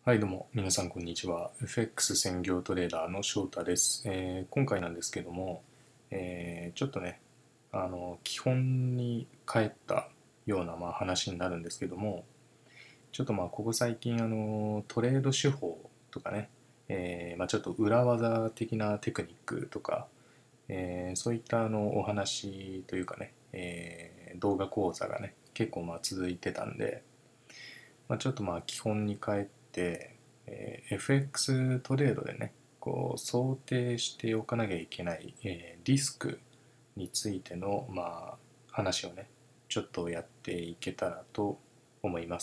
はいどうも皆さんこんにちは。 FX 専業トレーダーの翔太です。今回なんですけども、ちょっとね基本に帰ったような話になるんですけども、ちょっとここ最近トレード手法とかね、ちょっと裏技的なテクニックとか、そういったお話というかね、動画講座がね結構続いてたんで、ちょっと基本に帰って、FX トレードでねこう想定しておかなきゃいけない、リスクについての話をねちょっとやっていけたらと思います。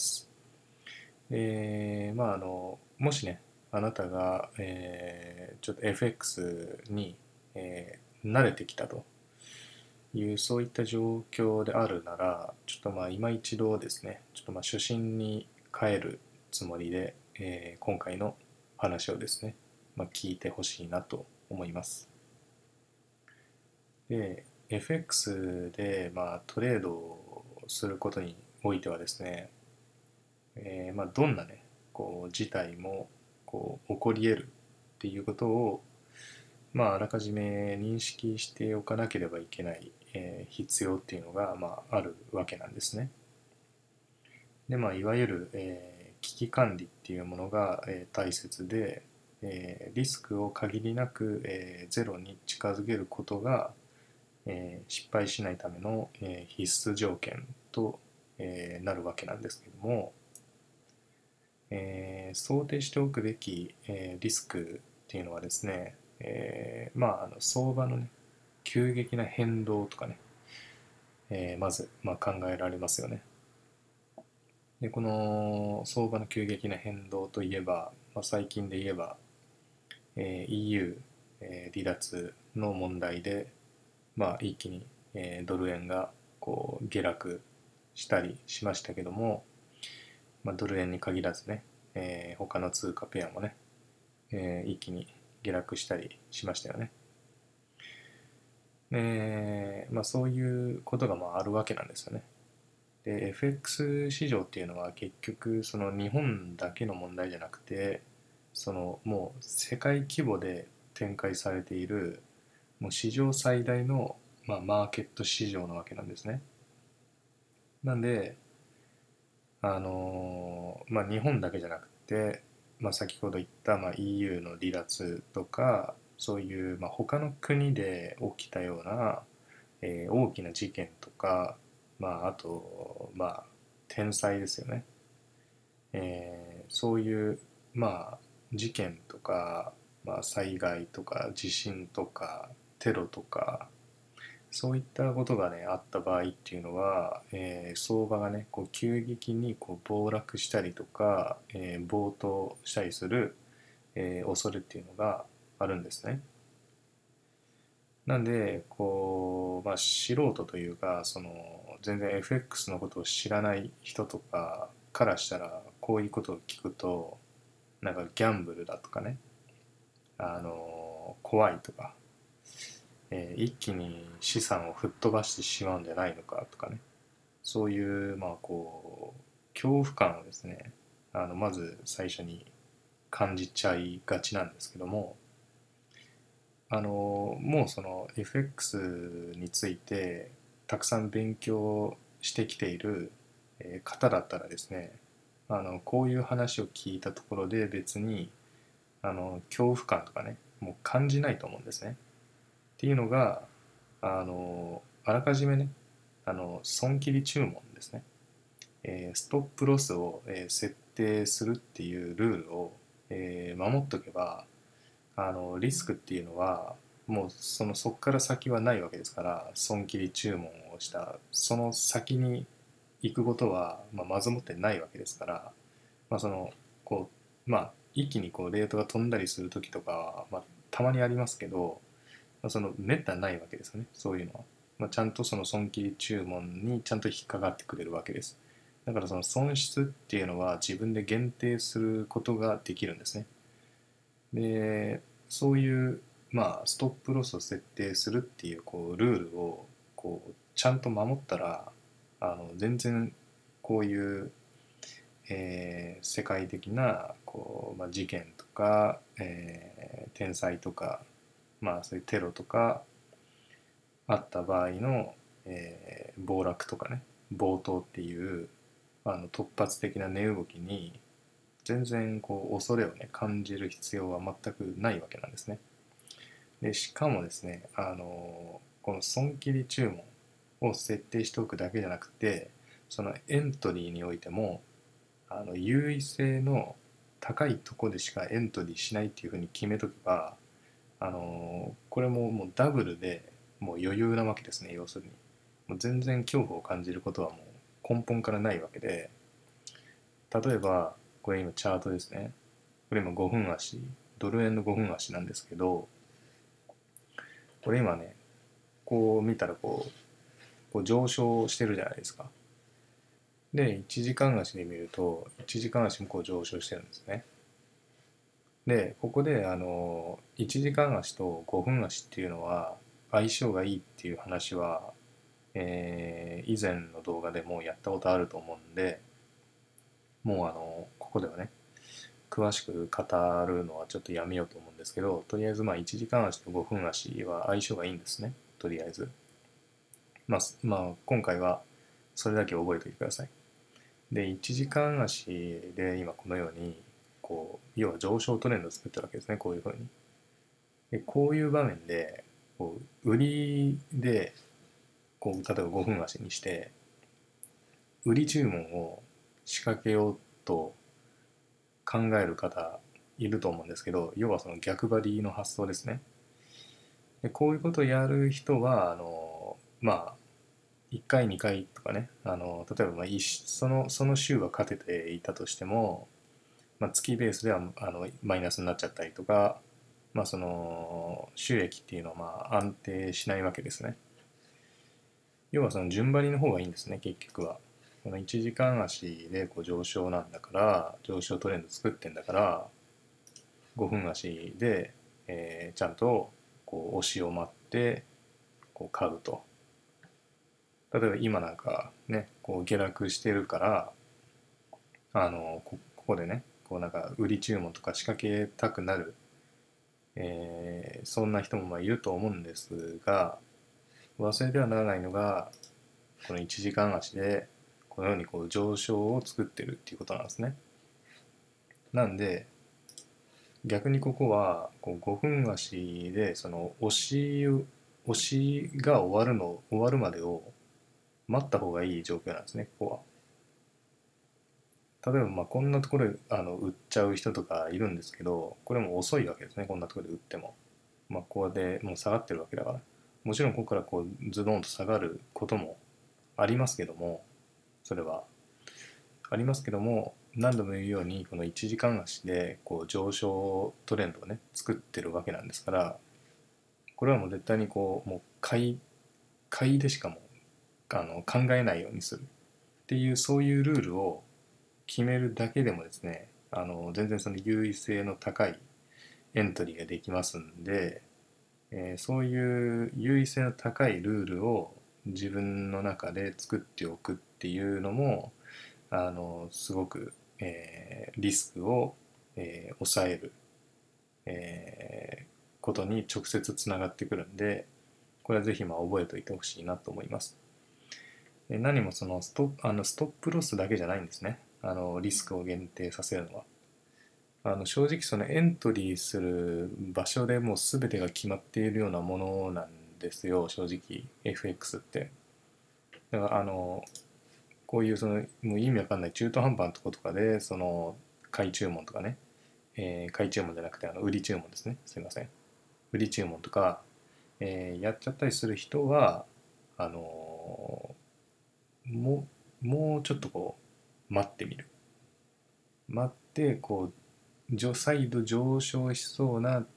もしねあなたが、ちょっと FX に、慣れてきたというそういった状況であるなら、ちょっと今一度ですねちょっと初心に帰るつもりで、今回の話をですね、聞いてほしいなと思います。で FX でトレードをすることにおいてはですね、どんなねこう事態もこう起こり得るっていうことをあらかじめ認識しておかなければいけない、必要っていうのが、あるわけなんですね。で、いわゆる、危機管理っていうものが、大切で、リスクを限りなく、ゼロに近づけることが、失敗しないための、必須条件と、なるわけなんですけども、想定しておくべき、リスクっていうのはですね、相場のね急激な変動とかね、まず、考えられますよね。でこの相場の急激な変動といえば、最近で言えば、EU、離脱の問題で、一気に、ドル円がこう下落したりしましたけども、ドル円に限らずね、他の通貨ペアもね、一気に下落したりしましたよね。そういうことがあるわけなんですよね。で FX 市場っていうのは結局その日本だけの問題じゃなくて、そのもう世界規模で展開されているもう史上最大の、マーケット市場なわけなんですね。なんで日本だけじゃなくて、先ほど言った、EU の離脱とかそういう、他の国で起きたような、大きな事件とか、あと天災ですよね。そういう事件とか、災害とか地震とかテロとかそういったことがねあった場合っていうのは、相場がねこう急激にこう暴落したりとか、暴騰したりする、恐れっていうのがあるんですね。なんでこう、素人というかその全然 FX のことを知らない人とかからしたらこういうことを聞くとなんかギャンブルだとかね、怖いとか、一気に資産を吹っ飛ばしてしまうんじゃないのかとかね、そういうこう恐怖感をですねまず最初に感じちゃいがちなんですけども、もうその FX についてたくさん勉強してきている方だったらですね、こういう話を聞いたところで別に恐怖感とかねもう感じないと思うんですね。っていうのがあらかじめね損切り注文ですね、ストップロスを、設定するっていうルールを、守っとけばリスクっていうのはもうそっから先はないわけですから、損切り注文をしたその先に行くことは、まずもってないわけですから、そのこ一気にこうレートが飛んだりする時とかは、たまにありますけど、そのめったにないわけですよね、そういうのは。ちゃんとその損切り注文にちゃんと引っかかってくれるわけです。だからその損失っていうのは自分で限定することができるんですね。でそういう、ストップロスを設定するっていうこうルールをこうちゃんと守ったら全然こういう、 世界的な事件とか、天災とか、そういうテロとかあった場合の、暴落とかね、暴騰っていう突発的な値動きに全然恐れをね感じる必要は全くないわけなんですね。でしかもですね、この損切り注文を設定しておくだけじゃなくて、そのエントリーにおいても優位性の高いところでしかエントリーしないっていうふうに決めとけば、これももうダブルでもう余裕なわけですね。要するにもう全然恐怖を感じることはもう根本からないわけで、例えばこれ今チャートですね。これ今5分足、ドル円の5分足なんですけど、これ今ね、こう見たらこう上昇してるじゃないですか。で1時間足で見ると1時間足もこう上昇してるんですね。でここで1時間足と5分足っていうのは相性がいいっていう話は、以前の動画でもうやったことあると思うんで、もうここではね詳しく語るのはちょっとやめようと思うんですけど、とりあえず1時間足と5分足は相性がいいんですね。とりあえず今回はそれだけ覚えておいてください。で1時間足で今このように要は上昇トレンドを作ってるわけですね。こういうふうに。でこういう場面で売りで例えば5分足にして売り注文を仕掛けようと考える方いると思うんですけど、要はその逆張りの発想ですね。でこういうことをやる人は1回2回とかね、例えばその週は勝てていたとしても、月ベースではマイナスになっちゃったりとか、その収益っていうのは安定しないわけですね。要はその順張りの方がいいんですね、結局は。この1時間足で上昇なんだから、上昇トレンド作ってんだから、5分足で、ちゃんと押しを待って買うと。例えば今なんかね、下落してるから、ここでね、なんか売り注文とか仕掛けたくなる、そんな人もいると思うんですが、忘れてはならないのが、この1時間足でこのように上昇を作ってるっていうことなんですね。なんで逆にここは5分足でその押しが終わるまでを待った方がいい状況なんですね、ここは。例えばこんなところで売っちゃう人とかいるんですけど、これも遅いわけですね。こんなところで売ってもここでもう下がってるわけだから。もちろんここからズドンと下がることもありますけども、それはありますけども、何度も言うようにこの1時間足で上昇トレンドをね作ってるわけなんですから、これはもう絶対にもう買いでしかも考えないようにするっていう、そういうルールを決めるだけでもですね、全然その優位性の高いエントリーができますんで、そういう優位性の高いルールを自分の中で作っておくっていうのもすごく、リスクを、抑える、ことに直接つながってくるんで、これはぜひ覚えておいてほしいなと思います。何もそのストップロスだけじゃないんですね。リスクを限定させるのは。正直そのエントリーする場所でもう全てが決まっているようなものなんですよ、正直 FX って。だからこういうもう意味わかんない中途半端なとことかでその買い注文とかね、買い注文じゃなくて売り注文ですね、すいません、売り注文とか、やっちゃったりする人はあのもうちょっと待ってみる。待って再度上昇しそうな、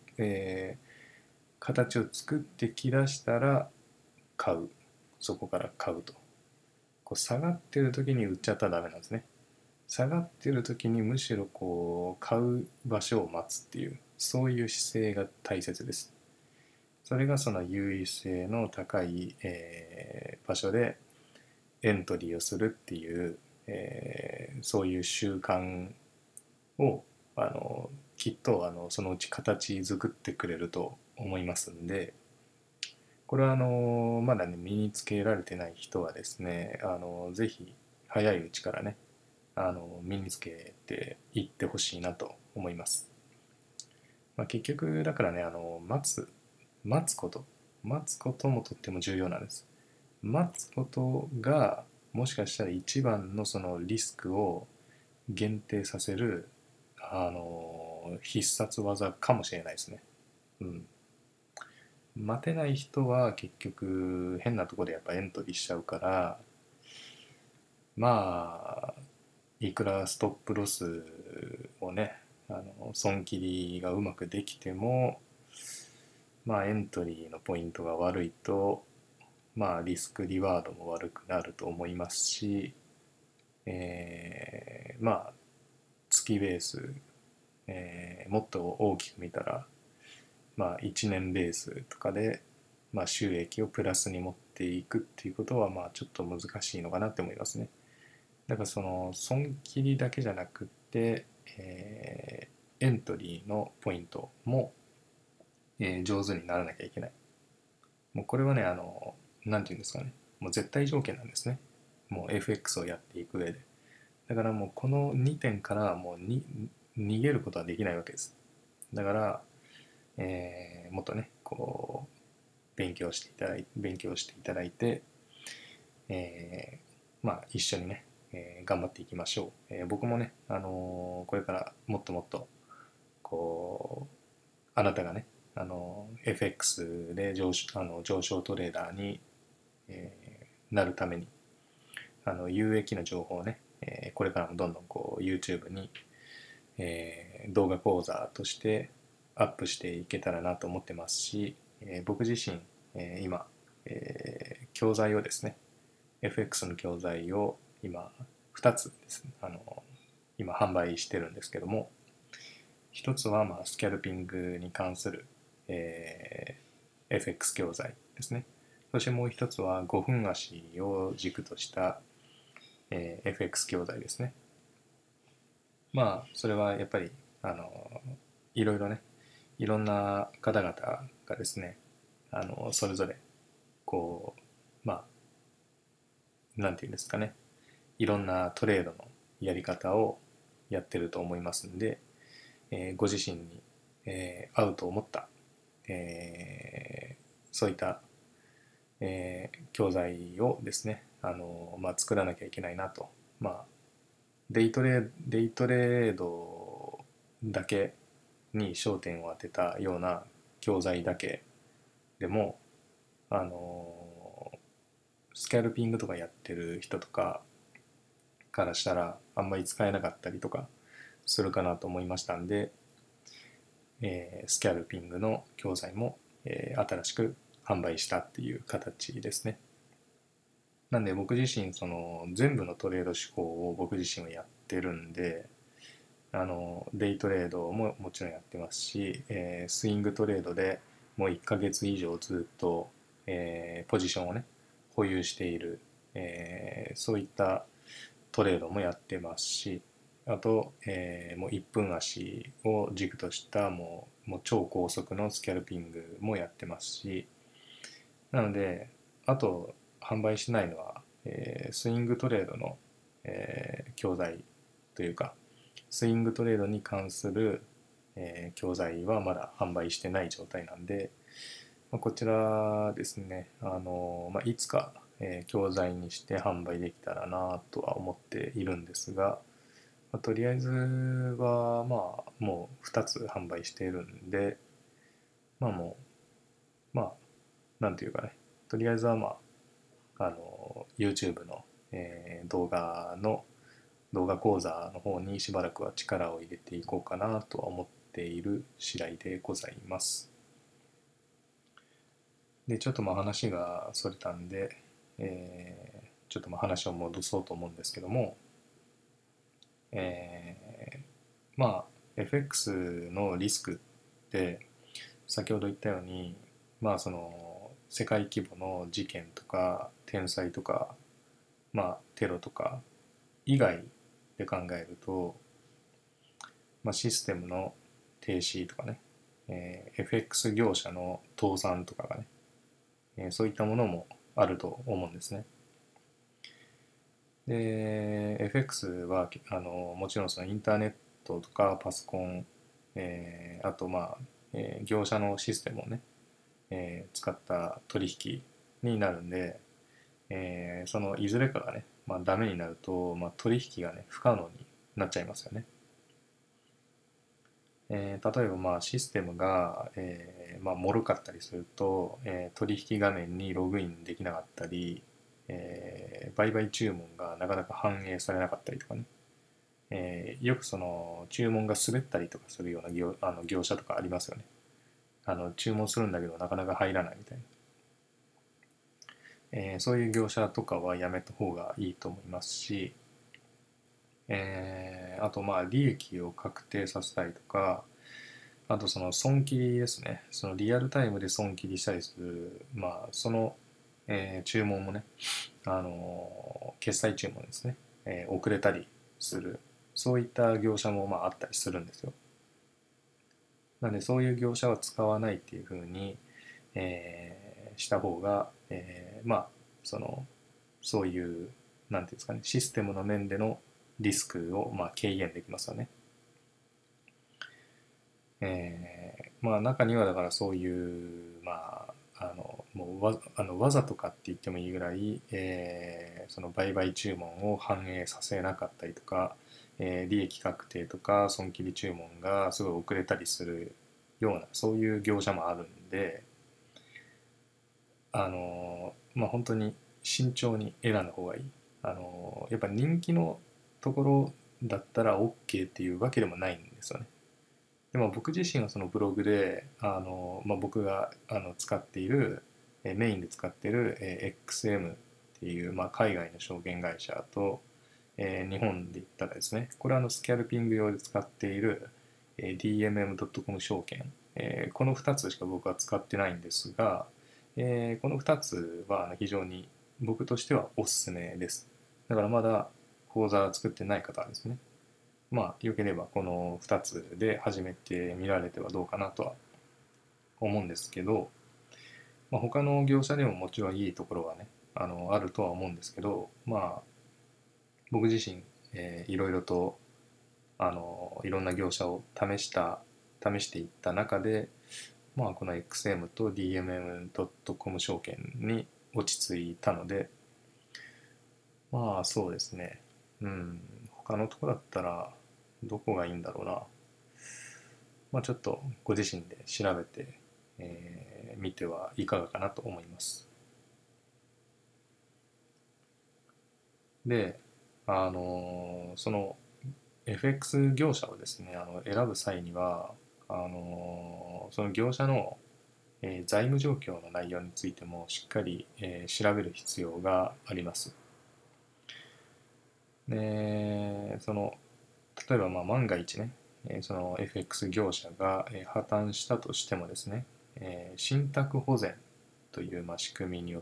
形を作ってきだしたら買う。そこから買うと。下がってる時に売っちゃったらダメなんですね。下がってる時にむしろ買う場所を待つっていう、そういう姿勢が大切です。それがその優位性の高い、場所でエントリーをするっていう、 そういう習慣をきっとそのうち形作ってくれると思いますんで、これはまだね身につけられてない人はですね、ぜひ早いうちからね身につけていってほしいなと思います。まあ、結局だからね待つこと待つこともとっても重要なんです。待つことがもしかしたら一番のそのリスクを限定させる必殺技かもしれないですね。うん、待てない人は結局変なところでやっぱエントリーしちゃうから、まあいくらストップロスをね損切りがうまくできても、まあエントリーのポイントが悪いと、まあリスクリワードも悪くなると思いますし、まあ月ベース、もっと大きく見たら、まあ1年ベースとかで、まあ、収益をプラスに持っていくっていうことはまあちょっと難しいのかなって思いますね。だからその損切りだけじゃなくって、エントリーのポイントも、上手にならなきゃいけない。もうこれはねなんていうんですかね、もう絶対条件なんですね。もう FX をやっていく上で。だからもうこの2点からもう逃げることはできないわけです。だから、もっとねこう勉強していただいて、まあ一緒にね、頑張っていきましょう。僕もね、これからもっともっとこうあなたがね、FX で上昇トレーダーに、なるために有益な情報をね、これからもどんどんこう YouTube に、動画講座としてアップしていけたらなと思ってますし、僕自身、今、教材をですね FX の教材を今2つですね今販売してるんですけども、一つはまあスキャルピングに関する、FX 教材ですね。そしてもう一つは5分足を軸とした、FX 教材ですね。まあそれはやっぱりいろいろね、いろんな方々がですねそれぞれこうまあなんていうんですかね、いろんなトレードのやり方をやってると思いますんで、ご自身に、合うと思った、そういった、教材をですねまあ、作らなきゃいけないなと。まあデイトレードだけに焦点を当てたような教材だけでもあのスキャルピングとかやってる人とかからしたらあんまり使えなかったりとかするかなと思いましたんで、スキャルピングの教材も、新しく販売したっていう形ですね。なんで僕自身その全部のトレード手法を僕自身はやってるんで、デイトレードももちろんやってますし、スイングトレードでもう1ヶ月以上ずっと、ポジションをね保有している、そういったトレードもやってますし、あと、もう1分足を軸としたもう超高速のスキャルピングもやってますし、なのであと販売しないのは、スイングトレードの、教材というかスイングトレードに関する、教材はまだ販売してない状態なんで、まあ、こちらですねまあ、いつか、教材にして販売できたらなとは思っているんですが、まあ、とりあえずはまあもう2つ販売しているんで、まあもうまあなんていうかね、とりあえずはまあYouTube の、動画講座の方にしばらくは力を入れていこうかなとは思っている次第でございます。で、ちょっとまあ話がそれたんで、ちょっとまあ話を戻そうと思うんですけども、まあ FX のリスクって先ほど言ったように、まあその世界規模の事件とか天災とか、まあテロとか以外で考えると、システムの停止とかね、FX 業者の倒産とかがね、そういったものもあると思うんですね。で、FX はもちろんそのインターネットとかパソコン、あと業者のシステムをね、使った取引になるんで、そのいずれかがね、ダメになると、取引がね不可能になっちゃいますよね。例えばシステムが、脆かったりすると、取引画面にログインできなかったり、売買注文がなかなか反映されなかったりとかね、よくその注文が滑ったりとかするような業者とかありますよね。注文するんだけどなかなか入らないみたいな、そういう業者とかはやめた方がいいと思いますし、あと利益を確定させたりとか、あとその損切りですね。そのリアルタイムで損切りしたりする、その、注文もね、決済注文ですね、遅れたりする、そういった業者もあったりするんですよ。なのでそういう業者は使わないっていうふうに、した方が、そのそういうなんていうんですかね、システムの面でのリスクを軽減できますよね。中にはだからそういうもうわざとかって言ってもいいぐらい、その売買注文を反映させなかったりとか、利益確定とか損切り注文がすごい遅れたりするようなそういう業者もあるんで、本当に慎重に選んだ方がいい。やっぱ人気のところだったら OK っていうわけでもないんですよね。でも僕自身はそのブログで僕が使っているメインで使っている XM っていう、海外の証券会社と、日本で言ったらですね、これはスキャルピング用で使っている DMM.com 証券、この2つしか僕は使ってないんですが、この2つは非常に僕としてはおすすめです。だからまだ口座作ってない方はですね、良ければこの2つで始めてみられてはどうかなとは思うんですけど、他の業者でももちろんいいところはね、あるとは思うんですけど、僕自身、いろいろといろんな業者を試していった中で、この XM と DMM.com 証券に落ち着いたので、そうですね、他のとこだったらどこがいいんだろうな。ちょっとご自身で調べてみてはいかがかなと思います。で、その FX 業者をですね、選ぶ際には、その業者の、財務状況の内容についてもしっかり、調べる必要があります。で、例えば万が一ね、その FX 業者が、破綻したとしてもですね、信託保全という、仕組みによって、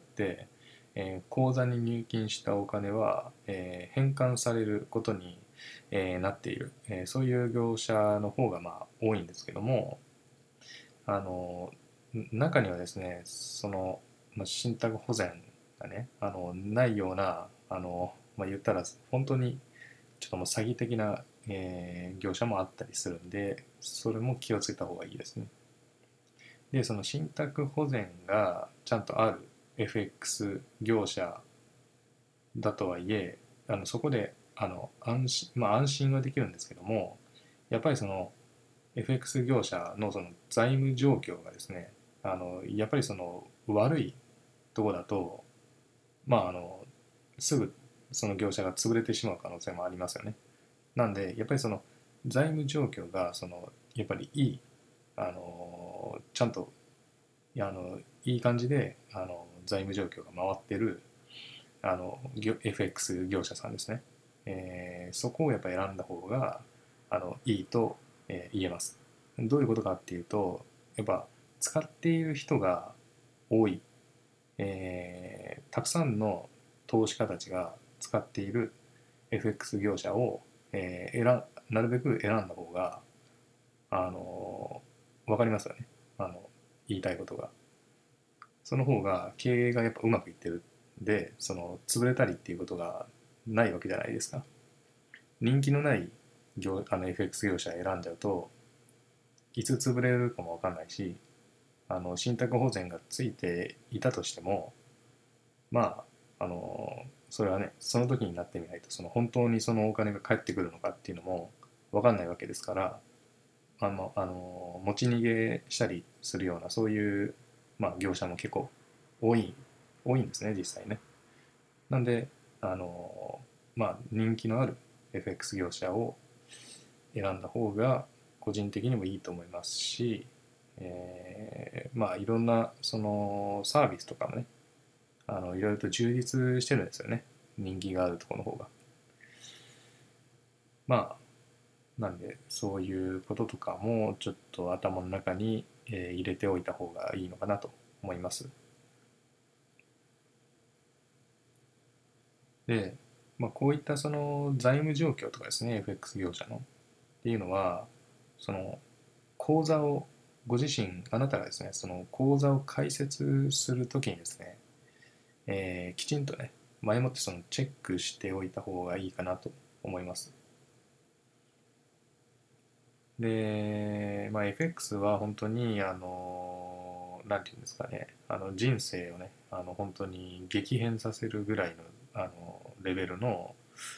口座に入金したお金は、返還されることに、なっている、そういう業者の方が多いんですけども、あの中にはですね、信託保全がねないような言ったら本当にちょっともう詐欺的な、業者もあったりするんで、それも気をつけた方がいいですね。でその信託保全がちゃんとある FX 業者だとはいえ、そこで安心はできるんですけども、やっぱりその FX 業者のその財務状況がですね、やっぱりその悪いところだと、まああのすぐその業者が潰れてしまう可能性もありますよね。なんでやっぱりその財務状況がやっぱりいい、ちゃんといい感じで財務状況が回ってるFX 業者さんですね、そこをやっぱ選んだ方がいいと、言えます。どういうことかっていうと、やっぱ使っている人が多い、たくさんの投資家たちが使っている、 FX 業者を、なるべく選んだ方が、わかりますよね。言いたいことが。その方が経営がやっぱうまくいってるんで、潰れたりっていうことがないわけじゃないですか。人気のないFX 業者選んじゃうと、いつ潰れるかもわかんないし、信託保全がついていたとしても、まそれはね、その時になってみないと、本当にそのお金が返ってくるのかっていうのもわかんないわけですから、持ち逃げしたりするような、そういう、業者も結構多い、多いんですね、実際ね。なんで、人気のある FX 業者を選んだ方が個人的にもいいと思いますし、いろんなそのサービスとかもね、いろいろと充実してるんですよね。人気があるところの方が。まなんで、そういうこととかもちょっと頭の中に入れておいた方がいいのかなと思います。で、こういったその財務状況とかですね、FX 業者のっていうのは、その口座を、ご自身、あなたがですね、その口座を開設するときにですね、きちんとね、前もってそのチェックしておいた方がいいかなと思います。で、FX は本当に、なんていうんですかね、人生をね、本当に激変させるぐらいの、レベルの、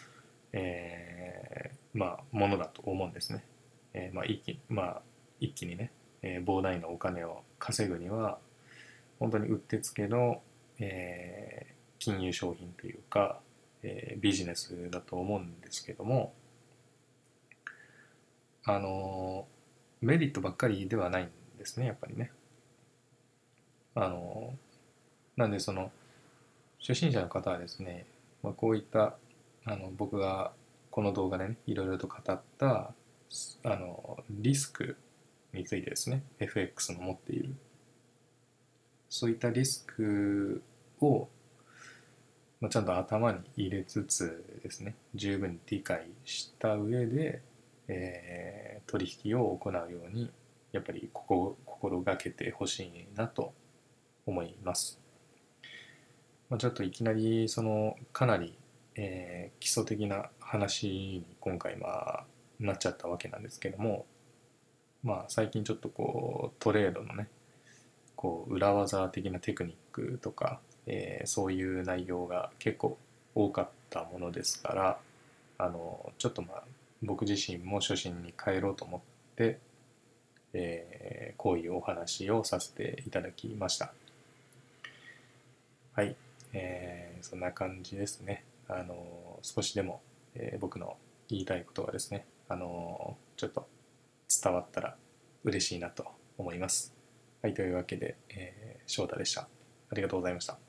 ものだと思うんですね。一気にね、膨大なお金を稼ぐには、本当にうってつけの、金融商品というか、ビジネスだと思うんですけども、あのメリットばっかりではないんですね、やっぱりね。あのなんで初心者の方はですね、こういった僕がこの動画でねいろいろと語ったリスクについてですね、 FX の持っているそういったリスクを、ちゃんと頭に入れつつですね、十分に理解した上で、取引を行うようにやっぱり心がけてほしいなと思います。ちょっといきなりかなり、基礎的な話に今回なっちゃったわけなんですけども、最近ちょっとこうトレードのねこう裏技的なテクニックとか、そういう内容が結構多かったものですから、ちょっと僕自身も初心に帰ろうと思って、こういうお話をさせていただきました。はい、そんな感じですね。少しでも、僕の言いたいことがですね、ちょっと伝わったら嬉しいなと思います。はい、というわけで、翔太でした。ありがとうございました。